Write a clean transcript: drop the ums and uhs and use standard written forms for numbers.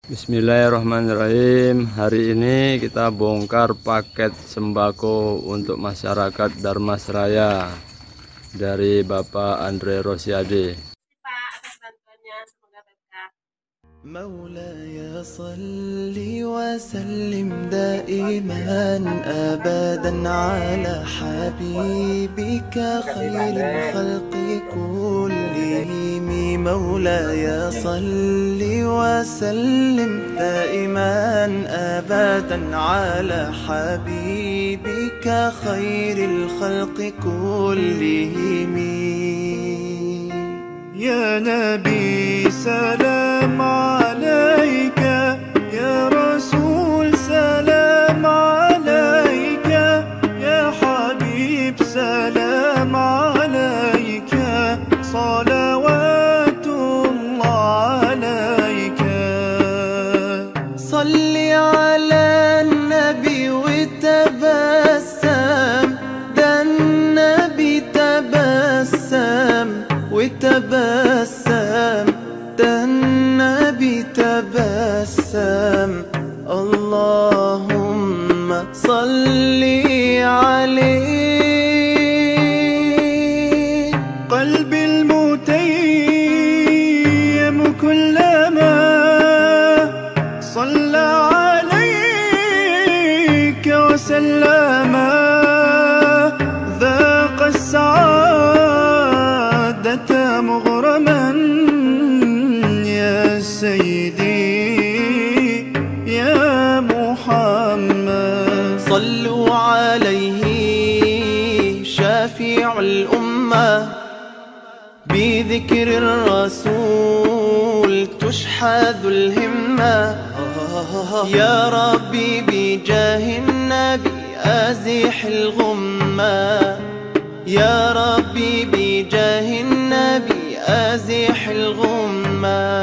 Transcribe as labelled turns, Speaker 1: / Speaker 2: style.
Speaker 1: Bismillahirrahmanirrahim. Hari ini kita bongkar paket sembako untuk masyarakat Dharmasraya dari Bapak Andre Rosiade.
Speaker 2: Pak, atas bantuannya, semoga berkah.
Speaker 3: مولاي صل وسلم دائما أبدا على حبيبك خير الخلق كلهم. مولاي صل وسلم دائما أبدا على حبيبك خير الخلق كلهم. يا نبي سلام عليك، يا رسول سلام عليك، يا حبيب سلام عليك، صلوات الله عليك. صل على النبي وتبسم، ده النبي تبسم وتبسم، ده النبي تبسم. اللهم صل عليه. قلبي المتيم كلما صلى عليك وسلم ذاق السعادة مغرما. يا سيدي يا محمد صلوا عليه شافع الأمة، بذكر الرسول تشحذ الهمة. يا ربي بجاه النبي أزح الغمة، يا ربي بجاه النبي أزح الغمة.